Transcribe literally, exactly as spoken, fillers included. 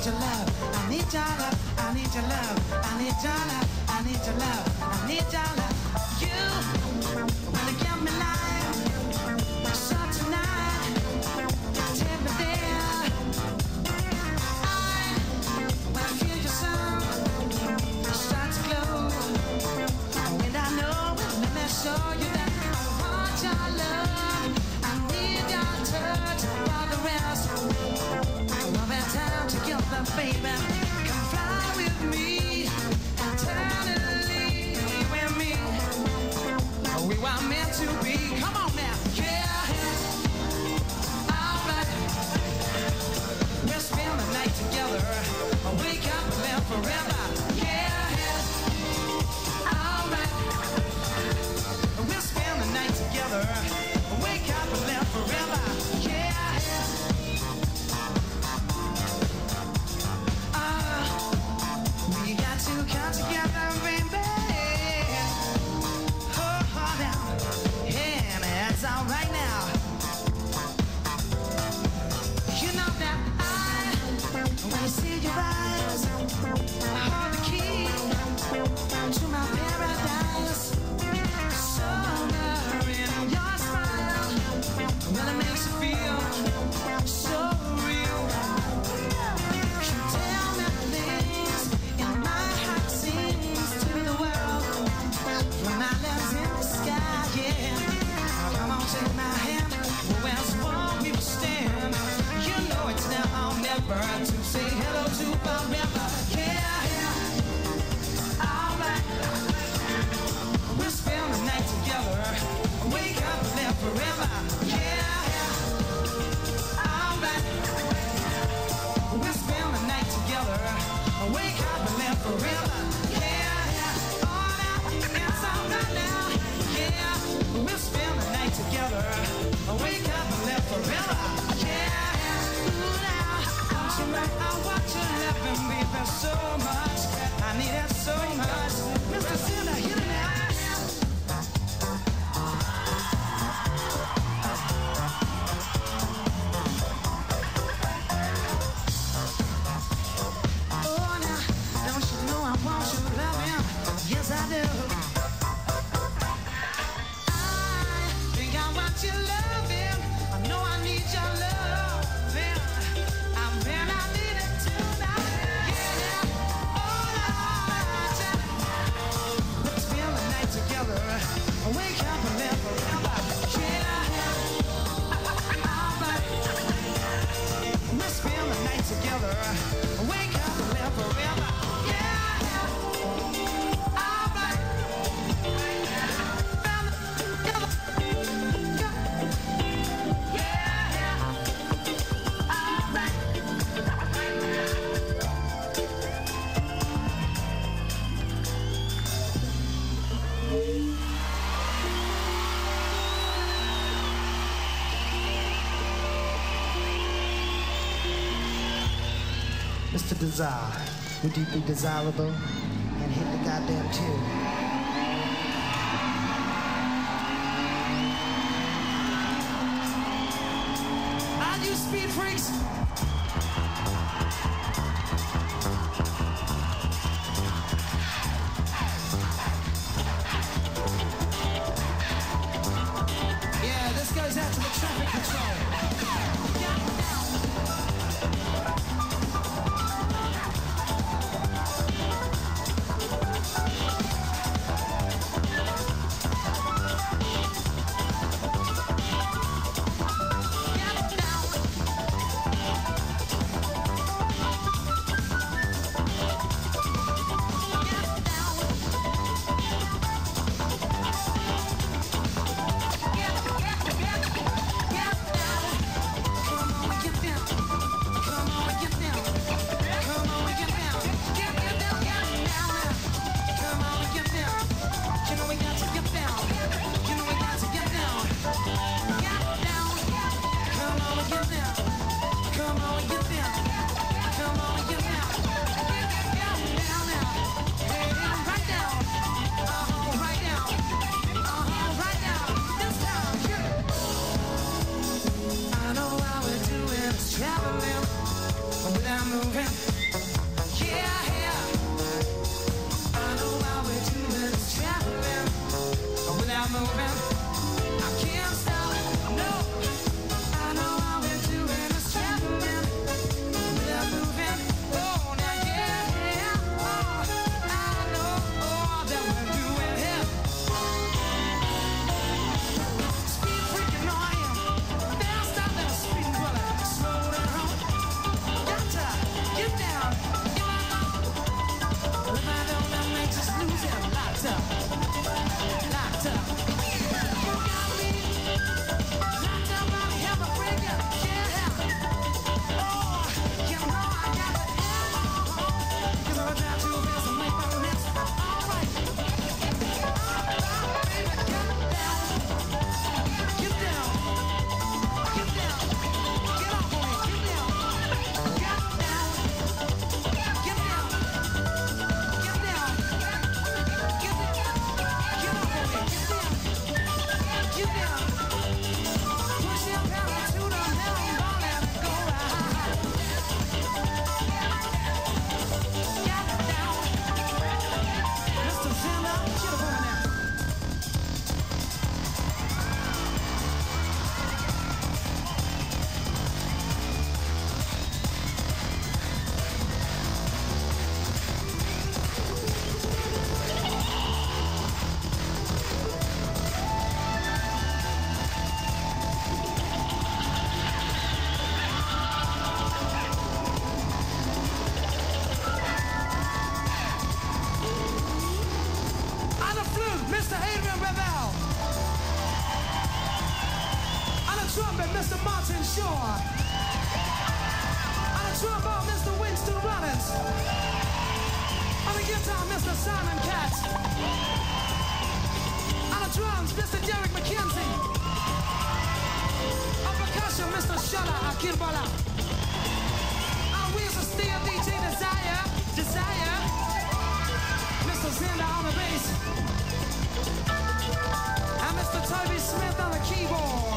your love, I need your love, I need your love, I need your love, I need your love, I need your love. You wanna give me life, so tonight, take me there. I wanna feel your sound, start to glow, and I know, let me show you that I want your love, I need your touch, for the rest, love and time together, baby. Come fly with me, eternally with me. We were meant to be. Come on now, yeah. Alright, we'll spend the night together. Wake up and live forever. Yeah. Alright, we'll spend the night together. Wake up and live forever. Yeah. Uh, we got to come together, baby. It's all right now. You know that I wanna see your eyes, hold the key to my paradise. Summer in your smile, well it makes you feel so real. You tell me things in my heart sings to the world. From my lips in the sky, yeah. Come on, take my hand, where's one we will stand. You know it's now or never to say hello to forever. Yeah, yeah. Alright, we'll spend the night together. Wake up and live forever. Yeah, yeah. Alright, we'll spend the night together. Wake up and live forever. Yeah, yeah. Oh, now, it's alright now. Yeah, we'll spend the night together. Wake up and live forever. Yeah, ooh, now, don't you know I want you loving me? There's so much, I need it so much. Mister Sinner, hit it now. Oh, now, don't you know I want you loving? Yes, I do. Your loving, I know I need your loving. I mean I need it tonight. Yeah, all right. Let's spend the night together. Wake up and live forever. Yeah, all right. Let's spend the night together. Wake up and live forever. Yeah, all right. Mister Desire, we're deeply desirable, and hit the goddamn tune. Are you speed freaks? Yeah, this goes out to the traffic control. are moving. I can't stop, no. I know all we're doing is traveling. We're moving, oh, now yeah, yeah. Oh, I know all that we're doing here. Speed freaking on you. Fast out there, speed bullet. Slow down. Got to get down. Get up. If I don't, that makes us lose it. Locked up. Locked up. You got me. Locked up, I'll have a breaker. Yeah. Oh, you know I got the ammo. 'Cause I'm trying to feel some make my mess. All right. Baby, get down. Get down. Get down. Get off on me. Get down. Get down. Get down. Get down. Get down. Get off on me. Get down. Get down. Push your pedal to the metal ball and go right. Get down. Mister Zimmer, get up on me now. On the flute, Mister Adrian Bevell. On the trumpet, Mister Martin Shaw. On the trombone, Mister Winston Rollins. On the guitar, Mister Simon Katz. On the drums, Mister Derek McKenzie. On percussion, Mister Shola Akirbala. On wheels of steel, D J Desire. Desire. Mister Zenda on the bass. And Mister Toby Smith on the keyboard.